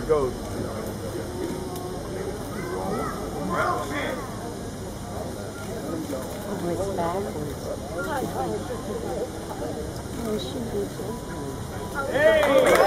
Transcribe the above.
goes. Oh, it's backwards. Oh, it should be. Hey!